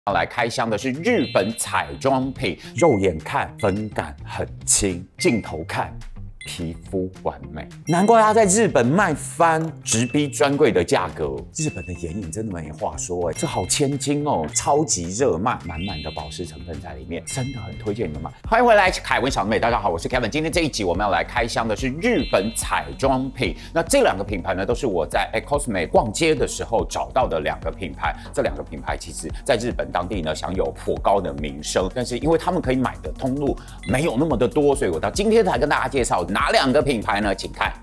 来开箱的是日本彩妆品，肉眼看粉感很轻，镜头看皮肤完美，难怪它在日本卖翻，直逼专柜的价格。日本的眼影真的没话说这好千金哦，超级热卖，满满的保湿成分在里面，真的很推荐你们买。欢迎回来，凯文小妹，大家好，我是 Kevin。今天这一集我们要来开箱的是日本彩妆品。那这两个品牌呢，都是我在 Cosme 逛街的时候找到的两个品牌。这两个品牌其实在日本当地呢享有颇高的名声，但是因为他们可以买的通路没有那么的多，所以我到今天才跟大家介绍哪两个品牌呢？请看。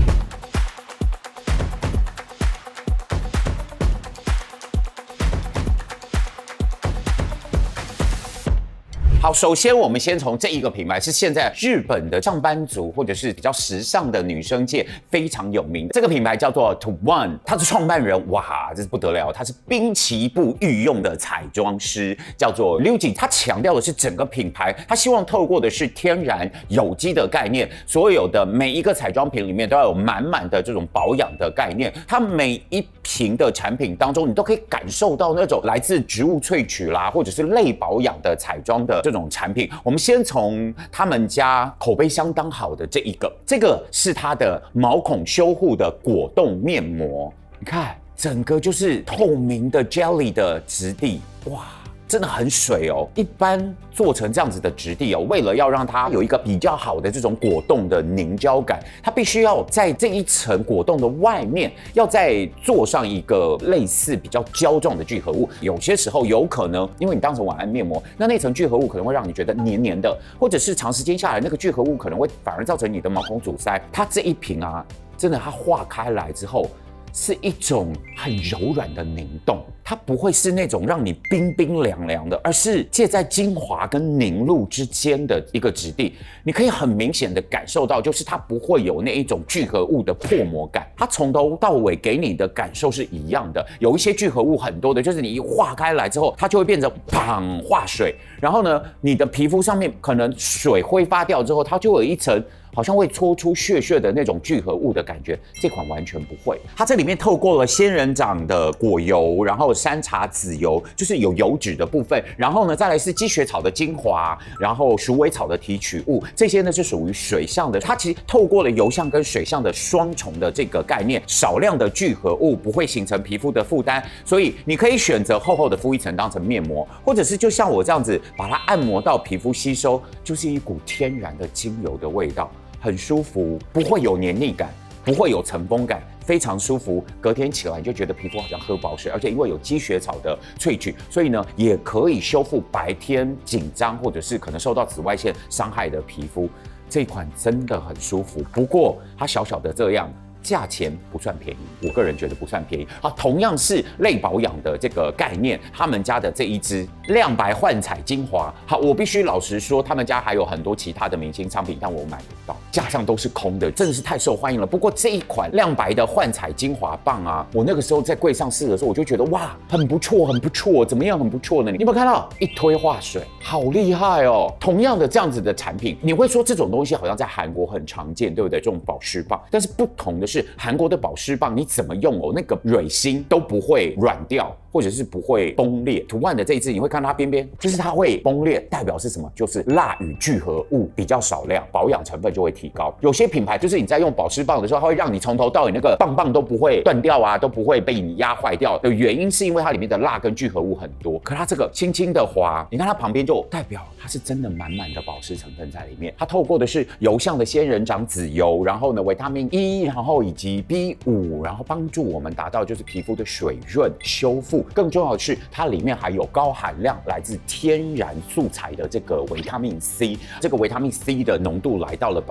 好，首先我们先从这一个品牌，是现在日本的上班族或者是比较时尚的女生界非常有名的。这个品牌叫做 To One， 它的创办人哇，这是不得了，他是滨崎步御用的彩妆师，叫做 Ryuji。他强调的是整个品牌，他希望透过的是天然有机的概念，所有的每一个彩妆品里面都要有满满的这种保养的概念。它每一瓶的产品当中，你都可以感受到那种来自植物萃取啦，或者是类保养的彩妆的这种产品。我们先从他们家口碑相当好的这个是它的毛孔修护的果冻面膜，你看整个就是透明的 jelly 的质地，哇，真的很水哦。一般做成这样子的质地哦，为了要让它有一个比较好的这种果冻的凝胶感，它必须要在这一层果冻的外面，要再做上一个类似比较胶状的聚合物。有些时候有可能，因为你当成晚安面膜，那层聚合物可能会让你觉得黏黏的，或者是长时间下来，那个聚合物可能会反而造成你的毛孔阻塞。它这一瓶啊，真的它化开来之后，是一种很柔软的凝冻，它不会是那种让你冰冰凉凉的，而是介在精华跟凝露之间的一个质地。你可以很明显的感受到，就是它不会有那一种聚合物的破膜感，它从头到尾给你的感受是一样的。有一些聚合物很多的，就是你一化开来之后，它就会变成砰化水，然后呢，你的皮肤上面可能水挥发掉之后，它就有一层好像会搓出屑屑的那种聚合物的感觉，这款完全不会。它这里面透过了仙人掌的果油，然后山茶籽油，就是有油脂的部分，然后呢再来是积雪草的精华，然后鼠尾草的提取物，这些呢是属于水相的。它其实透过了油相跟水相的双重的这个概念，少量的聚合物不会形成皮肤的负担，所以你可以选择厚厚的敷一层当成面膜，或者是就像我这样子把它按摩到皮肤吸收，就是一股天然的精油的味道。很舒服，不会有黏腻感，不会有尘封感，非常舒服。隔天起来你就觉得皮肤好像喝饱水，而且因为有积雪草的萃取，所以呢也可以修复白天紧张或者是可能受到紫外线伤害的皮肤。这款真的很舒服，不过它小小的这样。价钱不算便宜，我个人觉得不算便宜。好，同样是类保养的这个概念，他们家的这一支亮白焕彩精华，好，我必须老实说，他们家还有很多其他的明星商品，但我买不到，架上都是空的，真的是太受欢迎了。不过这一款亮白的焕彩精华棒啊，我那个时候在柜上试的时候，我就觉得哇，很不错，很不错，怎么样，很不错呢？你有没有看到一推化水，好厉害哦！同样的这样子的产品，你会说这种东西好像在韩国很常见，对不对？这种保湿棒，但是不同的是韩国的保湿棒你怎么用哦，那个蕊芯都不会软掉，或者是不会崩裂。To One的这一支你会看到它边边，就是它会崩裂，代表是什么？就是蜡与聚合物比较少量，保养成分就会提高。有些品牌就是你在用保湿棒的时候，它会让你从头到尾那个棒棒都不会断掉啊，都不会被你压坏掉的原因是因为它里面的蜡跟聚合物很多。可它这个轻轻的滑，你看它旁边就代表它是真的满满的保湿成分在里面。它透过的是油相的仙人掌籽油，然后呢维他命 E， 然后以及B5， 然后帮助我们达到就是皮肤的水润修复。更重要的是，它里面还有高含量来自天然素材的这个维他命 C， 这个维他命 C 的浓度来到了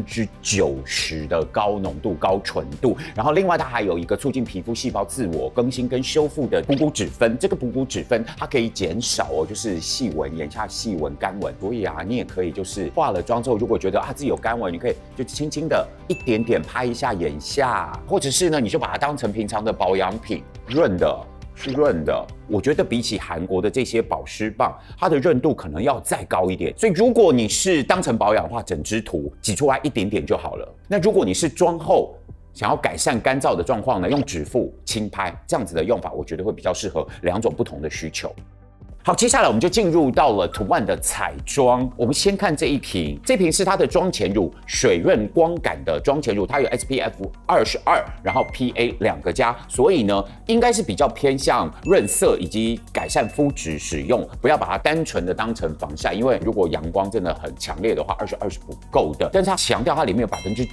90%的高浓度、高纯度。然后另外它还有一个促进皮肤细胞自我更新跟修复的补骨脂分，这个补骨脂分它可以减少就是细纹、眼下细纹、干纹。所以啊，你也可以就是化了妆之后，如果觉得自己有干纹，你可以就轻轻的一点点拍一下眼下，或者是呢，你就把它当成平常的保养品，润的。是润的，我觉得比起韩国的这些保湿棒，它的润度可能要再高一点。所以如果你是当成保养的话，整支涂挤出来一点点就好了。那如果你是妆后想要改善干燥的状况呢，用指腹轻拍这样子的用法，我觉得会比较适合两种不同的需求。 好，接下来我们就进入到了Two One的彩妆。我们先看这一瓶，这瓶是它的妆前乳，水润光感的妆前乳，它有 SPF22，然后 PA2个加，所以呢，应该是比较偏向润色以及改善肤质使用，不要把它单纯的当成防晒，因为如果阳光真的很强烈的话，22是不够的。但是它强调它里面有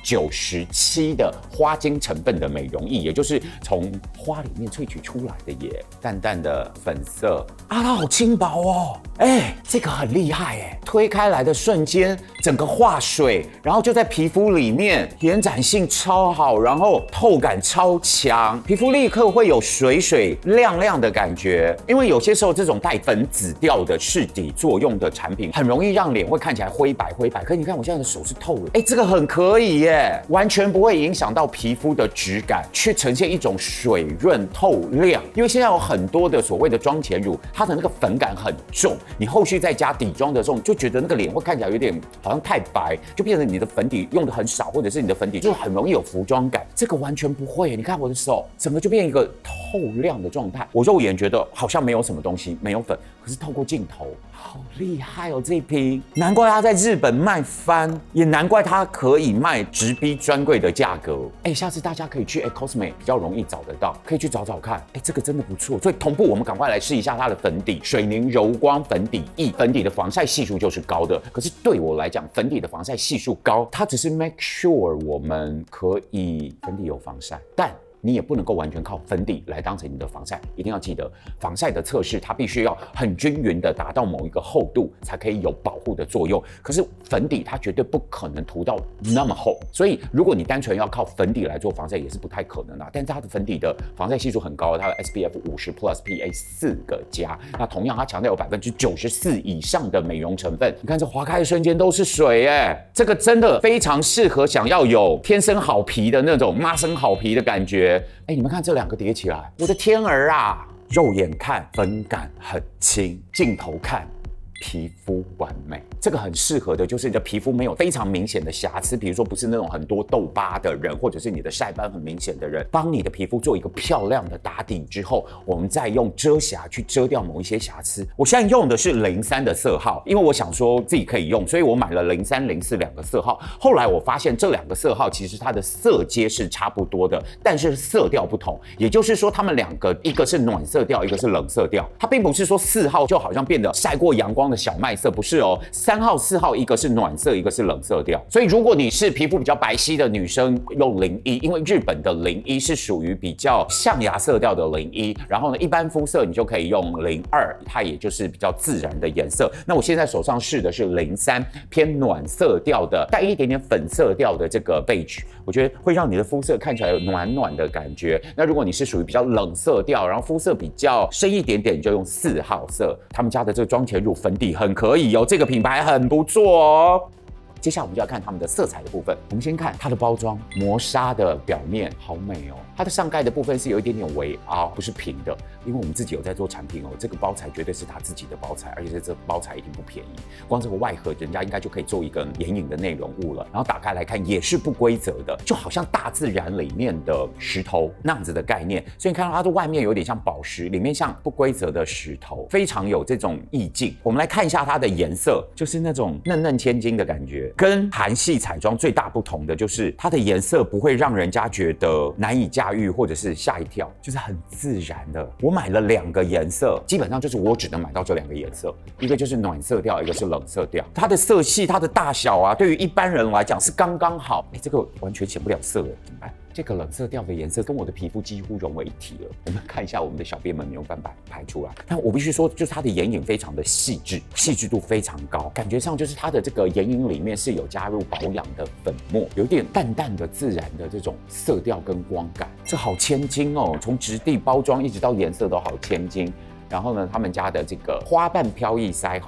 97%的花精成分的美容液，也就是从花里面萃取出来的耶，淡淡的粉色啊，它好轻薄哦，这个很厉害哎，推开来的瞬间，整个化水，然后就在皮肤里面，延展性超好，然后透感超强，皮肤立刻会有水水亮亮的感觉。因为有些时候这种带粉紫调的饰底作用的产品，很容易让脸会看起来灰白。可是你看我现在的手是透的，这个很可以耶，完全不会影响到皮肤的质感，却呈现一种水润透亮。因为现在有很多的所谓的妆前乳，它的那个粉感很重，你后续再加底妆的时候，就觉得那个脸会看起来有点好像太白，就变成你的粉底用的很少，或者是你的粉底就很容易有浮妆感。这个完全不会耶，你看我的手，整个就变一个透亮的状态。我肉眼觉得好像没有什么东西，没有粉，可是透过镜头，好厉害哦！这一瓶，难怪它在日本卖翻，也难怪它可以卖直逼专柜的价格。下次大家可以去Cosme 比较容易找得到，可以去找找看。这个真的不错，所以同步我们赶快来试一下它的粉底，水凝柔光粉底液，粉底的防晒系数就是高的。可是对我来讲，粉底的防晒系数高，它只是 make sure 我们可以粉底有防晒，但你也不能够完全靠粉底来当成你的防晒，一定要记得防晒的测试，它必须要很均匀的达到某一个厚度，才可以有保护的作用。可是粉底它绝对不可能涂到那么厚，所以如果你单纯要靠粉底来做防晒，也是不太可能啦。但是它的粉底的防晒系数很高，它的 SPF50+ PA4个加，那同样它强调有94%以上的美容成分。你看这划开的瞬间都是水这个真的非常适合想要有天生好皮的那种妈生好皮的感觉。你们看这两个叠起来，我的天儿啊！肉眼看粉感很轻，镜头看皮肤完美，这个很适合的就是你的皮肤没有非常明显的瑕疵，比如说不是那种很多痘疤的人，或者是你的晒斑很明显的人，帮你的皮肤做一个漂亮的打底之后，我们再用遮瑕去遮掉某一些瑕疵。我现在用的是03的色号，因为我想说自己可以用，所以我买了03、04两个色号。后来我发现这两个色号其实它的色阶是差不多的，但是色调不同，也就是说它们两个一个是暖色调，一个是冷色调。它并不是说4号就好像变得晒过阳光的小麦色，不是哦。3号、4号一个是暖色，一个是冷色调。所以如果你是皮肤比较白皙的女生，用01，因为日本的01是属于比较象牙色调的01。然后呢，一般肤色你就可以用02，它也就是比较自然的颜色。那我现在手上试的是03，偏暖色调的，带一点点粉色调的这个 beige， 我觉得会让你的肤色看起来有暖暖的感觉。那如果你是属于比较冷色调，然后肤色比较深一点点，你就用4号色。他们家的这个妆前乳粉底很可以哦，这个品牌很不错哦。接下来我们就要看它们的色彩的部分。我们先看它的包装，磨砂的表面好美哦。它的上盖的部分是有一点点微凹，不是平的，因为我们自己有在做产品哦。这个包材绝对是它自己的包材，而且这包材一定不便宜。光这个外盒，人家应该就可以做一个眼影的内容物了。然后打开来看，也是不规则的，就好像大自然里面的石头那样子的概念。所以你看到它的外面有点像宝石，里面像不规则的石头，非常有这种意境。我们来看一下它的颜色，就是那种嫩嫩千金的感觉。跟韩系彩妆最大不同的就是它的颜色不会让人家觉得难以驾驭或者是吓一跳，就是很自然的。我买了2个颜色，基本上就是我只能买到这2个颜色，一个就是暖色调，一个是冷色调。它的色系、它的大小啊，对于一般人来讲是刚刚好。这个完全显不了色了，怎么办？这个冷色调的颜色跟我的皮肤几乎融为一体了。我们看一下我们的小编们没有办法拍出来，但我必须说，就是它的眼影非常的细致，细致度非常高，感觉上就是它的这个眼影里面是有加入保养的粉末，有点淡淡的自然的这种色调跟光感，这好千金哦！从质地、包装一直到颜色都好千金。然后呢，他们家的这个花瓣飘逸腮红。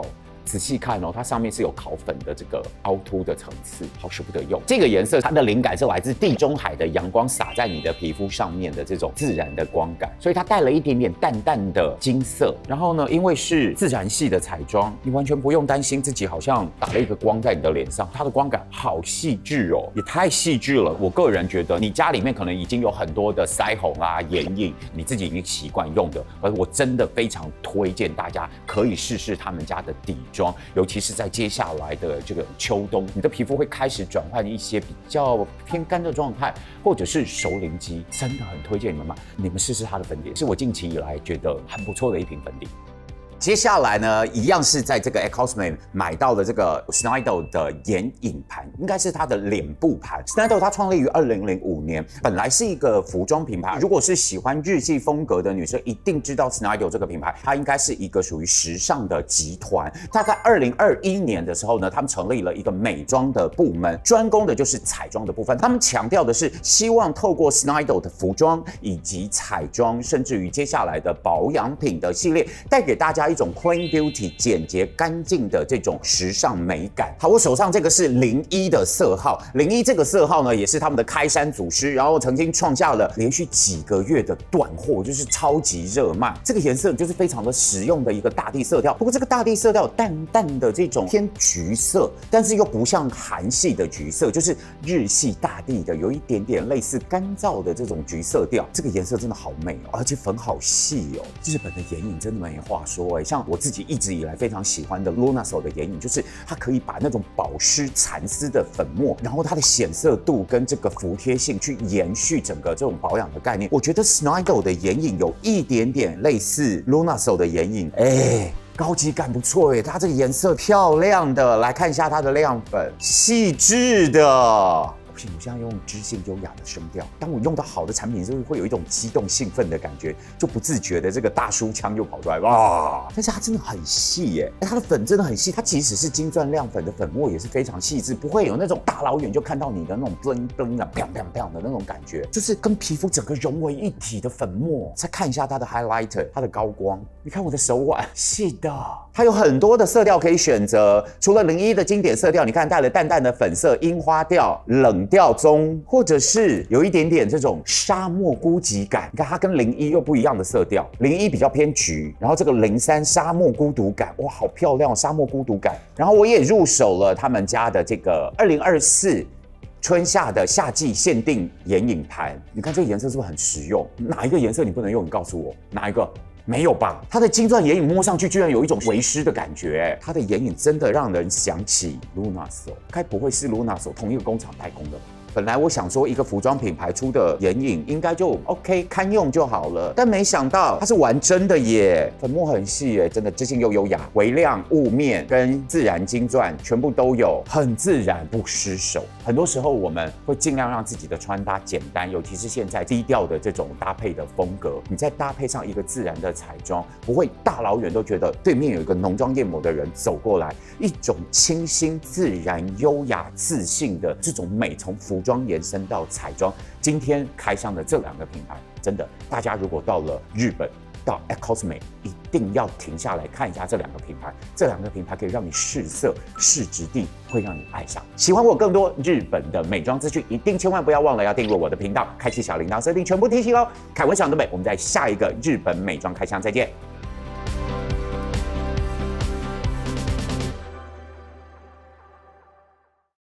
仔细看哦，它上面是有烤粉的这个凹凸的层次，好舍不得用。这个颜色它的灵感是来自地中海的阳光洒在你的皮肤上面的这种自然的光感，所以它带了一点点淡淡的金色。然后呢，因为是自然系的彩妆，你完全不用担心自己好像打了一个光在你的脸上，它的光感好细致哦，也太细致了。我个人觉得，你家里面可能已经有很多的腮红啊、眼影，你自己已经习惯用的，而我真的非常推荐大家可以试试他们家的底妆，尤其是在接下来的这个秋冬，你的皮肤会开始转换一些比较偏干的状态，或者是熟龄肌，真的很推荐你们买，你们试试它的粉底，是我近期以来觉得很不错的一瓶粉底。接下来呢，一样是在这个 Cosme 买到的这个 Snidel 的眼影盘，应该是它的脸部盘。Snidel 它创立于2005年，本来是一个服装品牌。如果是喜欢日系风格的女生，一定知道 Snidel 这个品牌，它应该是一个属于时尚的集团。它在2021年的时候呢，他们成立了一个美妆的部门，专攻的就是彩妆的部分。他们强调的是希望透过 Snidel 的服装以及彩妆，甚至于接下来的保养品的系列，带给大家一种 clean beauty 简洁干净的这种时尚美感。好，我手上这个是01的色号，01这个色号呢也是他们的开山祖师，然后曾经创下了连续几个月的断货，就是超级热卖。这个颜色就是非常的实用的一个大地色调，不过这个大地色调淡淡的这种偏橘色，但是又不像韩系的橘色，就是日系大地的有一点点类似干燥的这种橘色调。这个颜色真的好美哦，而且粉好细哦，日本的眼影真的没话说哎。像我自己一直以来非常喜欢的 Lunarso 的眼影，就是它可以把那种保湿蚕丝的粉末，然后它的显色度跟这个服帖性去延续整个这种保养的概念。我觉得 Snidel 的眼影有一点点类似 Lunarso 的眼影，高级感不错耶，它这个颜色漂亮的，来看一下它的亮粉，细致的。不行，我现在用知性优雅的声调。当我用到好的产品，就会有一种激动兴奋的感觉，就不自觉的这个大叔腔又跑出来哇！但是它真的很细耶，它的粉真的很细，它即使是金钻亮粉的粉末也是非常细致，不会有那种大老远就看到你的那种 bling bling 的 bang bang bang 的那种感觉，就是跟皮肤整个融为一体的粉末。再看一下它的 highlighter， 它的高光，你看我的手腕，细的。它有很多的色调可以选择，除了01的经典色调，你看带了淡淡的粉色、樱花调、冷调棕，或者是有一点点这种沙漠孤寂感。你看它跟01又不一样的色调，01比较偏橘，然后这个03沙漠孤独感，哇，好漂亮，沙漠孤独感。然后我也入手了他们家的这个2024春夏的夏季限定眼影盘，你看这个颜色是不是很实用？哪一个颜色你不能用？你告诉我哪一个？没有吧？它的金钻眼影摸上去居然有一种微湿的感觉，它的眼影真的让人想起 Lunarso， 该不会是 Lunarso 同一个工厂代工的吧？本来我想说一个服装品牌出的眼影应该就 OK 堪用就好了，但没想到它是玩真的耶，粉末很细耶，真的知性又优雅，微亮雾面跟自然金钻全部都有，很自然不失手。很多时候我们会尽量让自己的穿搭简单，尤其是现在低调的这种搭配的风格，你再搭配上一个自然的彩妆，不会大老远都觉得对面有一个浓妆艳抹的人走过来，一种清新自然优雅自信的这种美从服装延伸到彩妆。今天开箱的这两个品牌，真的大家如果到了日本到 Cosme 一定要停下来看一下这两个品牌，这两个品牌可以让你试色试质地，会让你爱上。喜欢我更多日本的美妆资讯，一定千万不要忘了要订阅我的频道，开启小铃铛，设定全部提醒哦。凯文想得美，我们在下一个日本美妆开箱再见。